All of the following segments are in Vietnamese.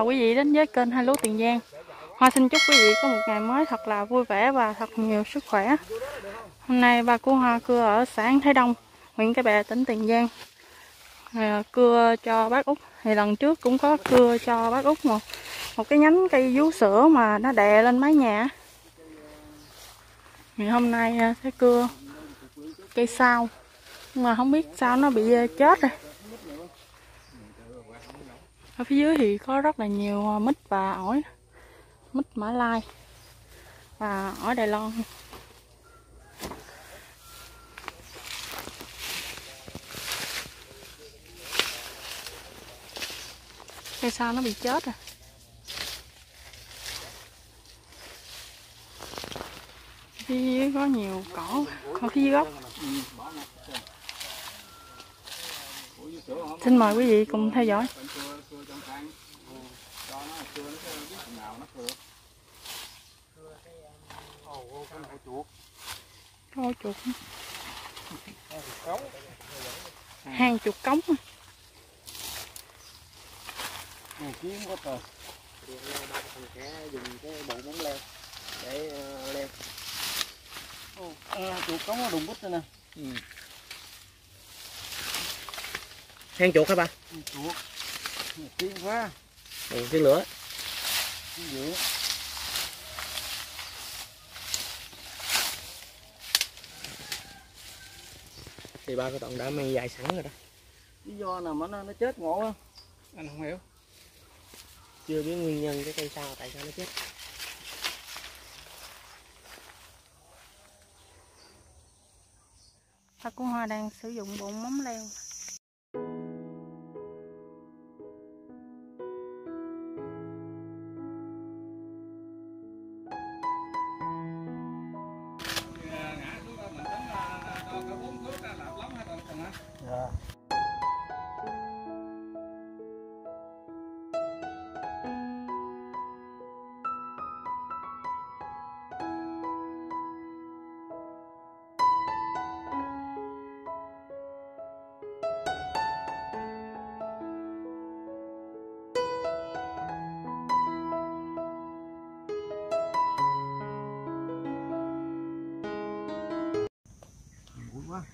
chào quý vị đến với kênh Hai Lúa Tiền Giang. Hoa xin chúc quý vị có một ngày mới thật là vui vẻ và thật nhiều sức khỏe. Hôm nay ba của Hoa cưa ở xã An Thái Đông, huyện Cái Bè, tỉnh Tiền Giang. Cưa cho bác Út. Thì lần trước cũng có cưa cho bác Út một cái nhánh cây vú sữa mà nó đè lên mái nhà. Thì hôm nay sẽ cưa cây sao, nhưng mà không biết sao nó bị chết rồi. Ở phía dưới thì có rất là nhiều mít và ổi, mít Mã Lai và ổi Đài Loan. Cây sao nó bị chết rồi. Phía dưới có nhiều cỏ ở phía dưới gốc. Xin mời quý vị cùng theo dõi. Có chuột. Hang chuột cống. Kiếm có tờ. Sẽ dùng cái bộ móng leo để leo. Chuột cống nó đùng bút đây nè. Hang chuột hả ba? Chuột. Kiếm quá. Cái lửa. Cái lửa. Thì ba cái đoạn đã mang dài sẵn rồi đó. Lý do nào mà nó chết ngộ không? Anh không hiểu. Chưa biết nguyên nhân cái cây sao tại sao nó chết. Ba của Hoa đang sử dụng bộ móng leo. Dạ. Bụi quá.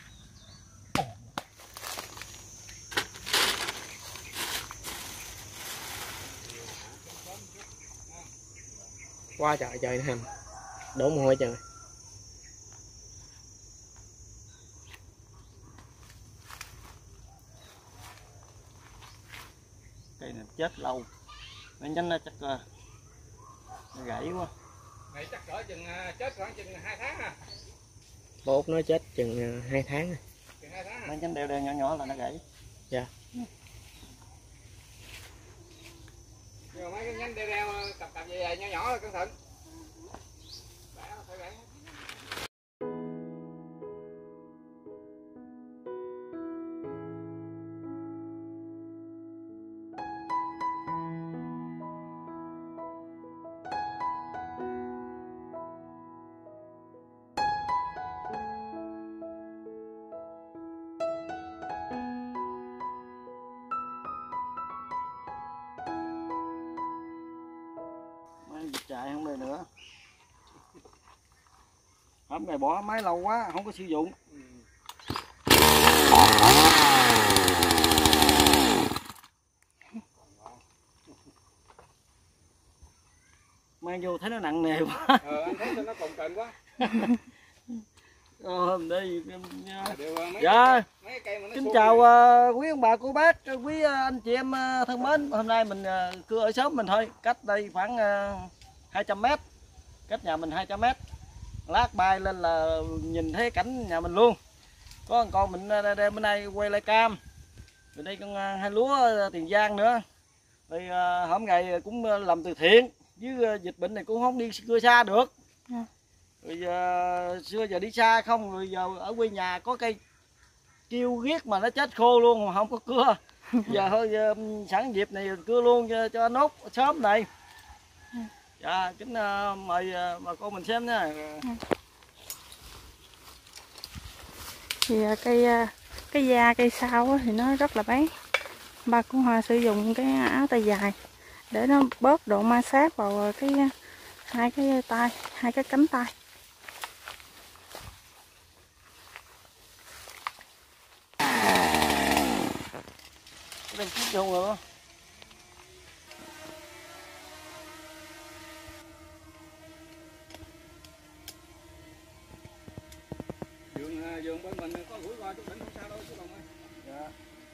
Quá trời trời nó hầm. Đổ mồ hôi trời. Cây này chết lâu. Nó nhánh nó chắc nó gãy quá. Này chắc cỡ chừng chết khoảng chừng 2 tháng à. Bố Út nói chết chừng 2 tháng rồi. Chừng 2 tháng à. Mấy nhánh đeo đeo nhỏ nhỏ là nó gãy. Dạ. Nhưng mà mấy cái nhánh đeo cặp về nhỏ nhỏ là cẩn thận. Bẻ nó phải gãy. Chạy không đây nữa. Hôm này bỏ máy lâu quá không có sử dụng. Mang vô thấy nó nặng nề quá. Anh thấy nó cồng kềnh quá. Hôm đây dạ. Kính chào quý ông bà cô bác, quý anh chị em thân mến. Hôm nay mình cưa ở xóm mình thôi, cách đây khoảng 200 m, cách nhà mình 200 m. Lát bay lên là nhìn thấy cảnh nhà mình luôn. Có con mình bên đây quay lại cam. Bên đây con Hai Lúa Tiền Giang nữa. Thì hôm ngày cũng làm từ thiện, với dịch bệnh này cũng không đi cưa xa được. Rồi xưa giờ đi xa không, rồi giờ ở quê nhà có cây kêu ghét mà nó chết khô luôn mà không có cưa. Giờ thôi sẵn dịp này cưa luôn cho nốt sớm này. Dạ, kính mời bà con mình xem nha. Thì cái da cây sao thì nó rất là bén. Ba của Hoa sử dụng cái áo tay dài để nó bớt độ ma sát vào cái hai cái cánh tay. Đem chút vô rồi. Vườn bên mình có rủi ro chút đỉnh không sao đâu chú Đồng ơi. Dạ.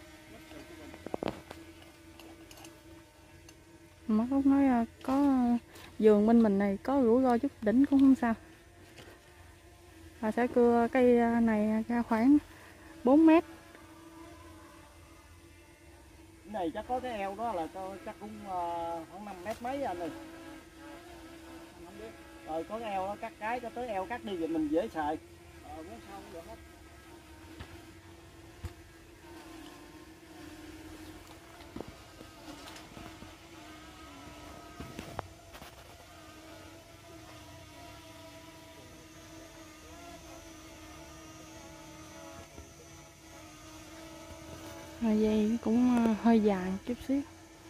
Má Út nói có vườn bên mình này có rủi ro chút đỉnh cũng không sao. Và sẽ cưa cây này ra khoảng 4 mét. Cái này chắc có cái eo đó là chắc cũng khoảng 5 mét mấy anh ơi. Rồi có cái eo đó cắt cái cho tới eo cắt đi rồi mình dễ xài. Muốn sao cũng được hết. Rồi dây cũng hơi dài chút xíu.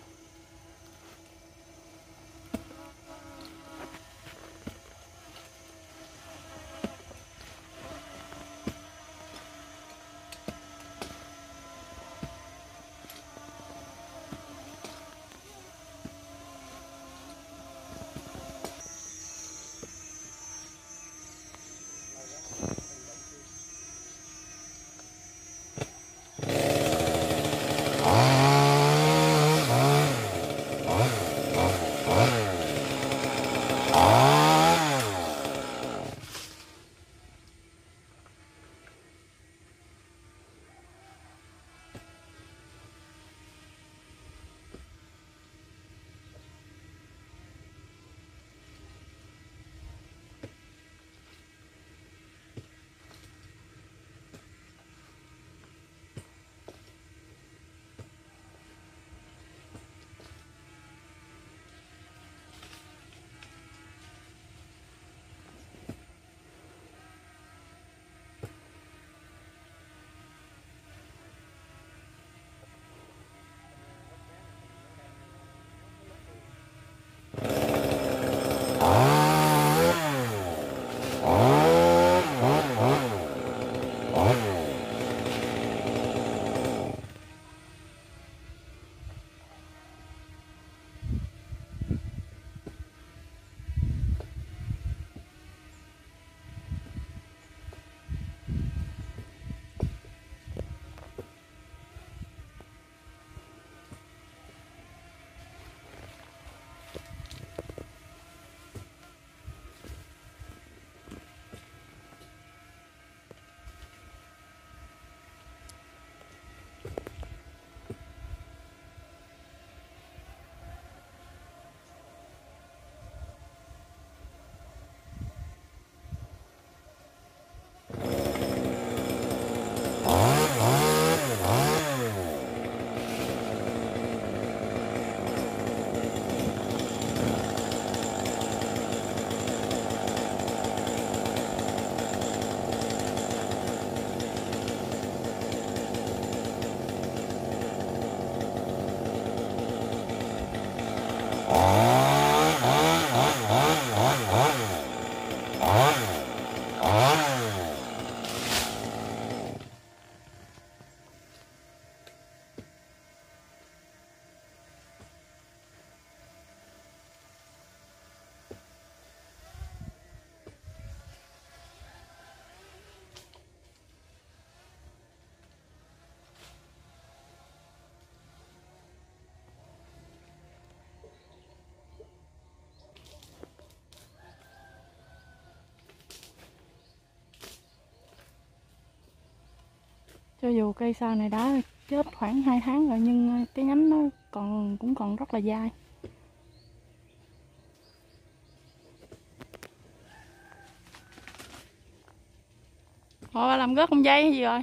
Cho dù cây sao này đã chết khoảng 2 tháng rồi nhưng cái nhánh nó cũng còn rất là dai. Ủa bà làm rớt con dây hay gì rồi?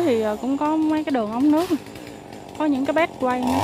tới thì cũng có mấy cái đường ống nước, có những cái bét quay nữa.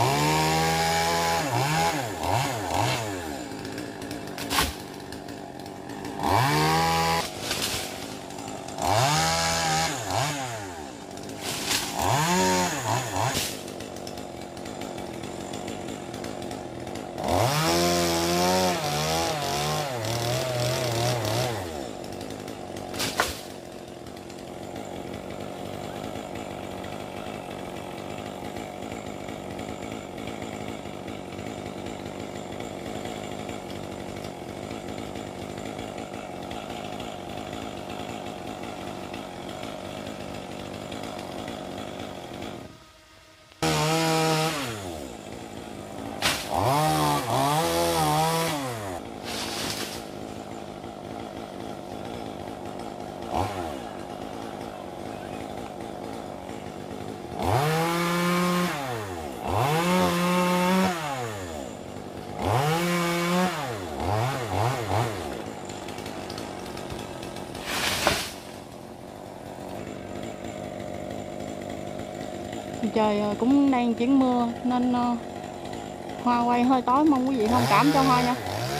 Trời cũng đang chuyển mưa nên hoa quay hơi tối, mong quý vị thông cảm cho hoa nha.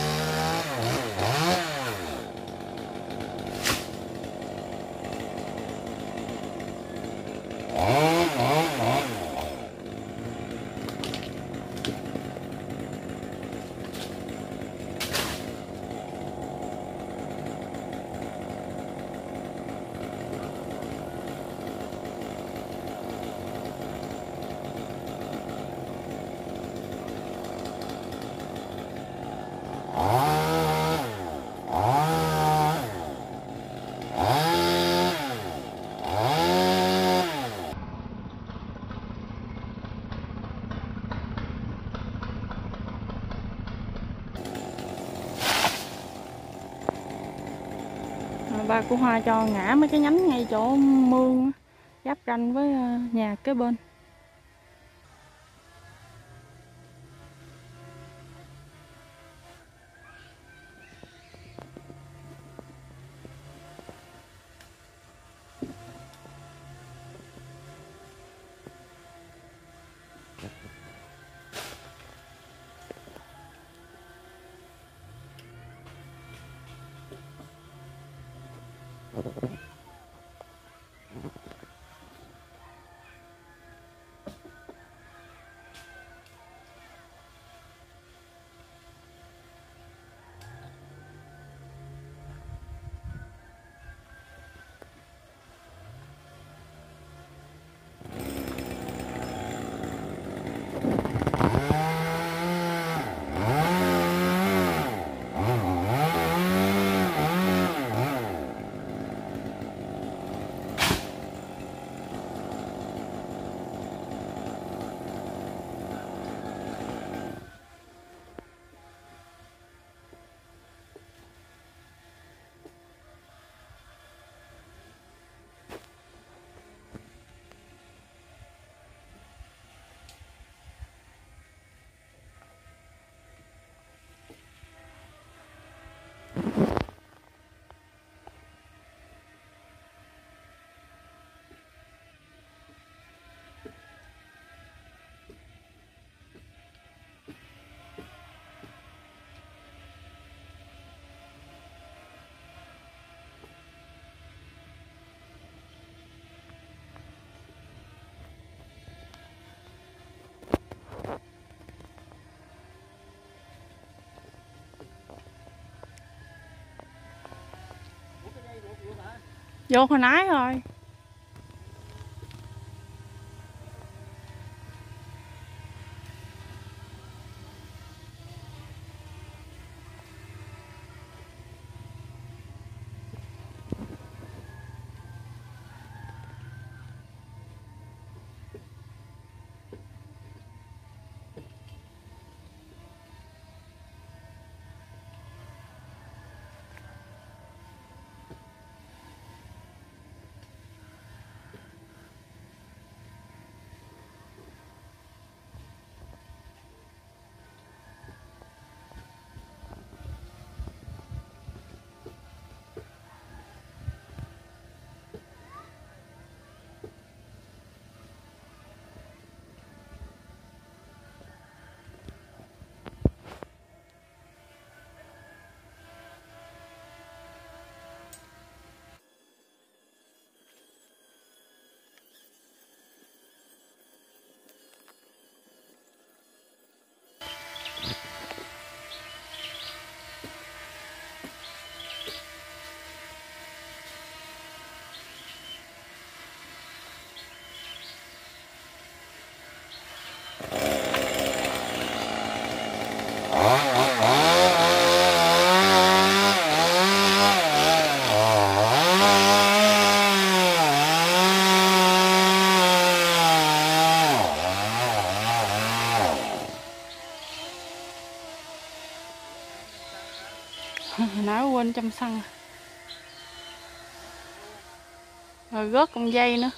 Ba của Hoa cho ngã mấy cái nhánh ngay chỗ mương giáp ranh với nhà kế bên. Vô hồi nãy rồi. Nãy quên chăm xăng rồi rớt con dây nữa.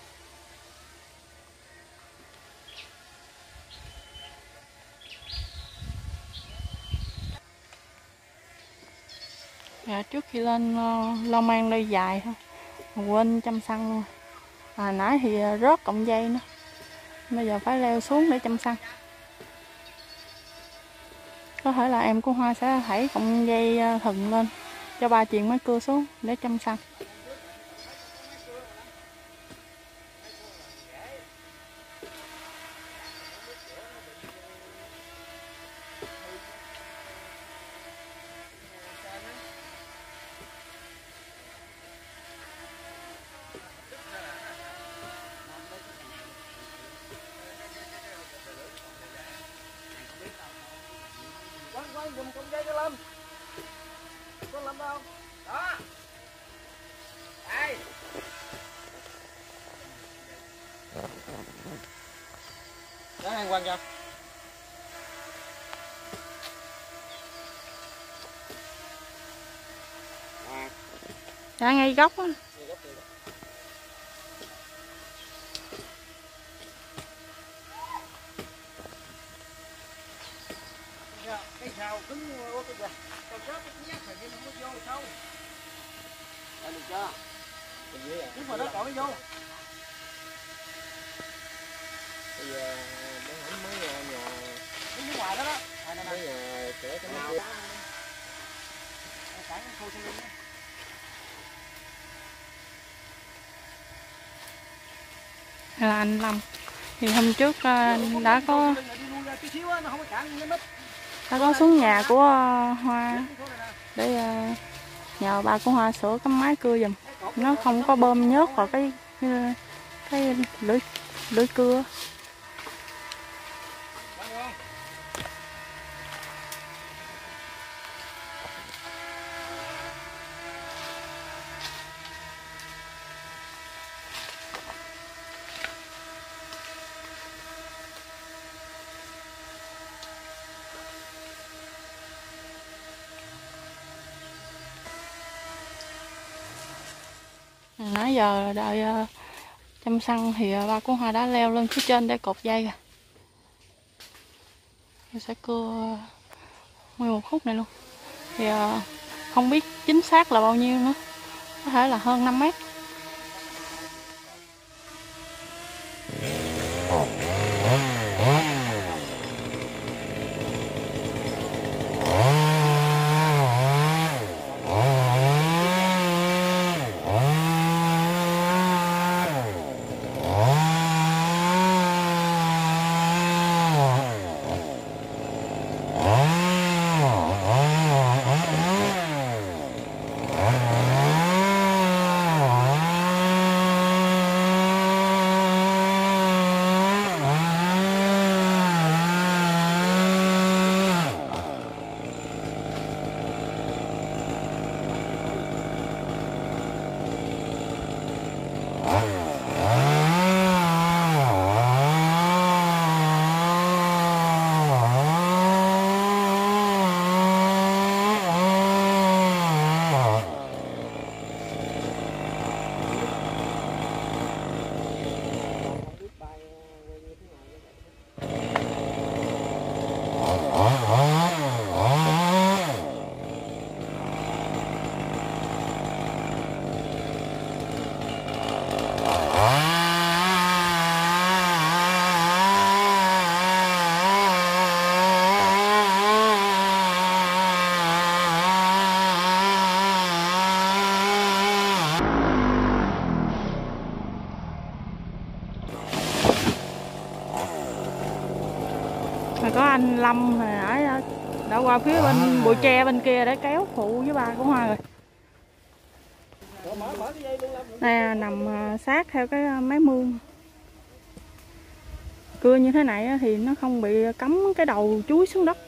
Dạ, trước khi lên lo mang đây dài thôi, quên chăm xăng luôn. Nãy thì rớt cọng dây nữa, bây giờ phải leo xuống để chăm xăng. Có thể là em của Hoa sẽ thảy cọng dây thừng lên cho ba chuyền máy cưa xuống để chăm xăng. Quăng dùng con dây cho Lâm. Con Lâm đâu? Đó. Đây. Đó anh quăng cho. Dạ, ngay góc á. Cái sào cứng quá cái kìa. Sào chết cái nhát phải nhưng không có vô sâu. Đây được chưa? Đứng vào đó cậu mới vô. Bây giờ mấy nhà Đứng ngoài đó đó. mấy nhà sửa cái Nào. Cản khu xe linh đó. Là anh Lâm thì hôm trước đã có xuống nhà của Hoa để nhờ ba của Hoa sửa cái máy cưa giùm. Nó không có bơm nhớt vào cái lưỡi cưa. Nãy giờ đợi chăm xăng thì ba của Hoa đã leo lên phía trên để cột dây rồi. Tôi sẽ cưa nguyên một khúc này luôn. Thì không biết chính xác là bao nhiêu nữa. Có thể là hơn 5 mét. Có anh Lâm hồi nãy đã qua phía bên bụi tre bên kia để kéo phụ với ba của Hoa rồi. Đây nằm sát theo cái máy mương. Cưa như thế này thì nó không bị cắm cái đầu chuối xuống đất.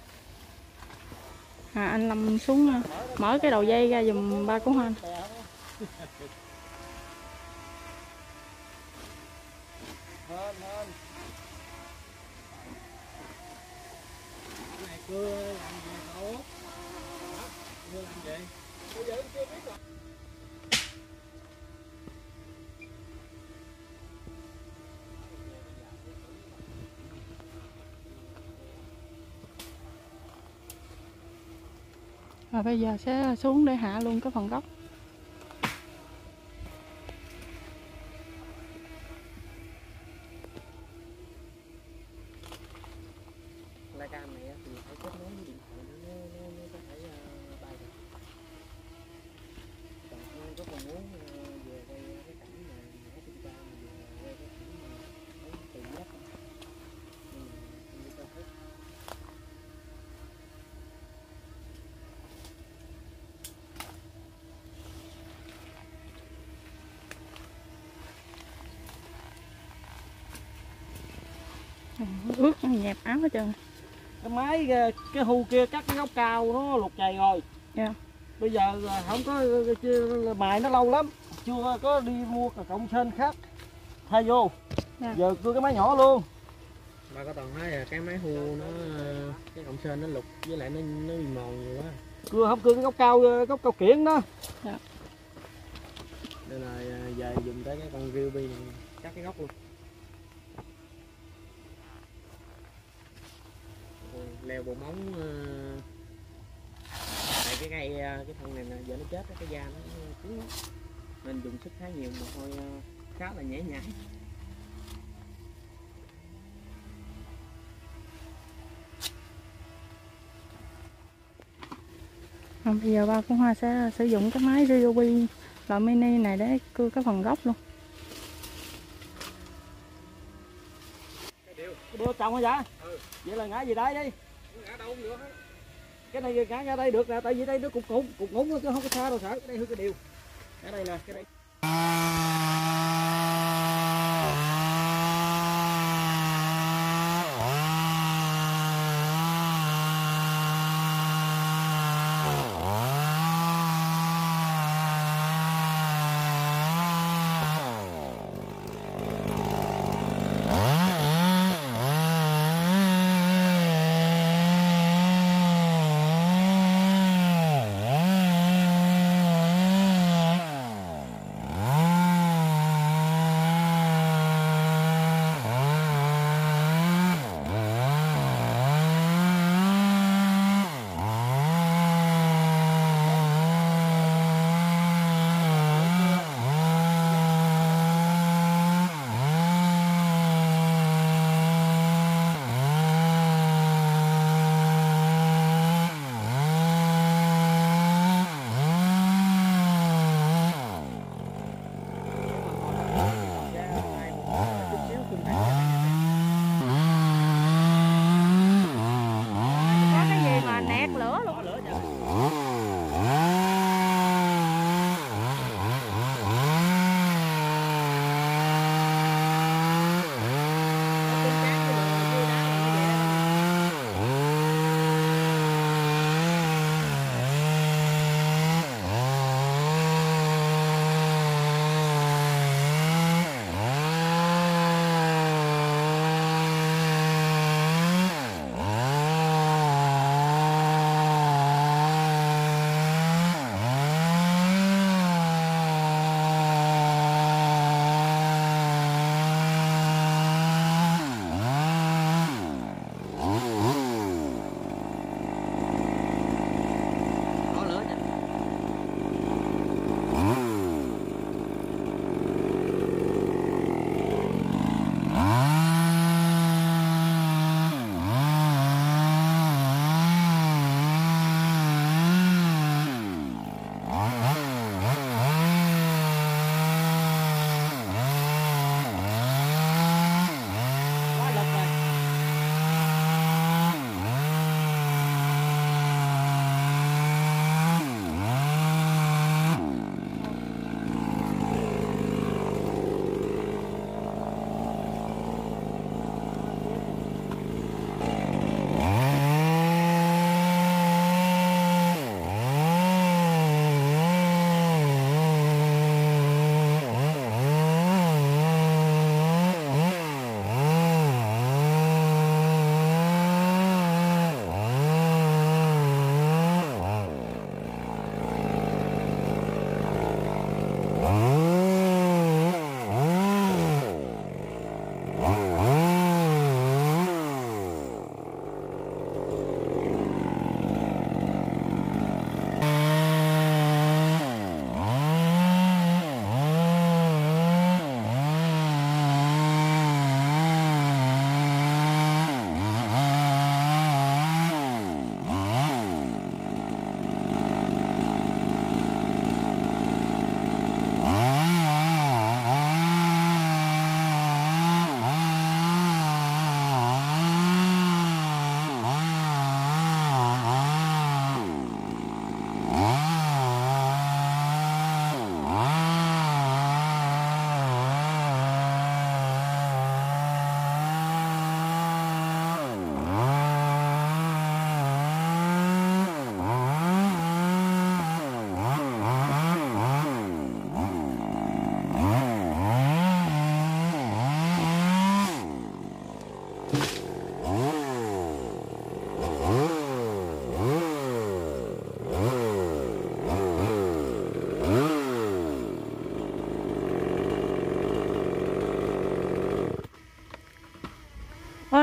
Anh Lâm xuống mở cái đầu dây ra giùm ba của Hoa. Hên hên. Cái này cưa làm gì tốt? Cưa làm gì? Bây giờ chưa biết rồi. Và bây giờ sẽ xuống để hạ luôn cái phần gốc. Flycam này thì phải kết nối với điện thoại nó có thể bay được. Còn rất là muốn về đây cái cảnh mà ở trên cao mà về cái cảnh mà ở từ đất nhưng mà không biết cho phép. Ướt nhẹp áo hết trơn. Cái máy cái hu kia cắt cái gốc cao nó lục chày rồi. Dạ. Bây giờ không có mài nó lâu lắm, chưa có đi mua cả cộng sên khác thay vô. Dạ. Giờ cưa cái máy nhỏ luôn. Bà có toàn thấy là cái máy hù nó cái cọng sên nó lục với lại nó bị mòn nhiều quá. Cưa không cưa cái gốc cao kiển đó. Dạ. Nên là về dùng tới cái con Ruby này cắt cái gốc luôn. Leo bộ móng tại cái cây cái thân này nè giờ nó chết cái da nó cứng lắm nên dùng sức khá nhiều mà thôi khá là nhễ nhại. Bây giờ ba con Hoa sẽ sử dụng cái máy Ryobi loại mini này để cưa cái phần gốc luôn. Đưa chồng hả dạ? Ừ. Vậy là ngã gì đấy đi. Ngã đâu cũng được hết. Cái này ngã ra đây được nè, tại vì đây nó cục ngủng nó không có xa đâu sợ. Cái đây hư cái điều. Cái đây nè, cái đây.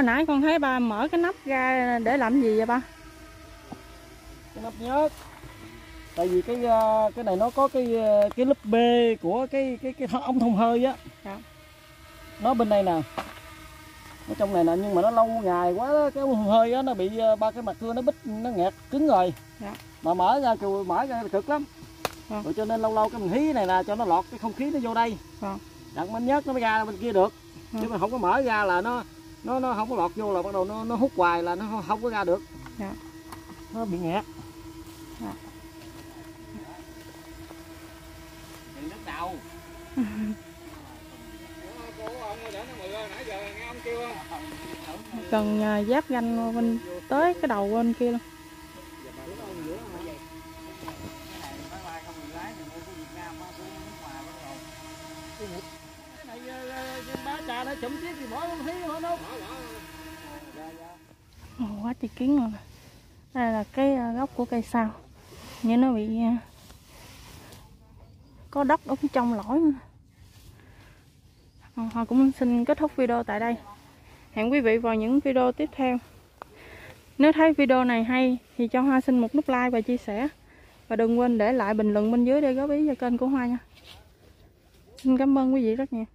nãy con thấy ba mở cái nắp ra để làm gì vậy ba? Cái nắp nhớt. Tại vì cái này nó có cái lớp B của cái ống thông hơi á. Dạ. Nó bên đây nè. Ở trong này nè, nhưng mà nó lâu ngày quá đó, cái ống thông hơi á nó bị ba cái mặt cưa nó bít, nó nghẹt cứng rồi. Dạ. Mà mở ra là cực lắm. Dạ. Rồi cho nên lâu lâu cái mình hí này nè cho nó lọt cái không khí nó vô đây. Dạ. Đặng bánh nhớt nó mới ra bên kia được. Dạ. Chứ mà không có mở ra là nó không có lọt vô là bắt đầu nó hút hoài là nó không có ra được. Dạ. Nó bị nghẹt. Dạ. Đừng nước đầu. Cần giáp ganh bên tới cái đầu bên kia luôn. Bá trà nó chụm chiếc thì bỏ không thấy nữa đâu. Quá trời kiến rồi. Đây là cái gốc của cây sao. Nhưng nó bị có đất ở phía trong lõi nữa. Họ cũng xin kết thúc video tại đây. Hẹn quý vị vào những video tiếp theo. Nếu thấy video này hay thì cho Hoa xin một nút like và chia sẻ. Và đừng quên để lại bình luận bên dưới để góp ý cho kênh của Hoa nha. Xin cảm ơn quý vị rất nhiều.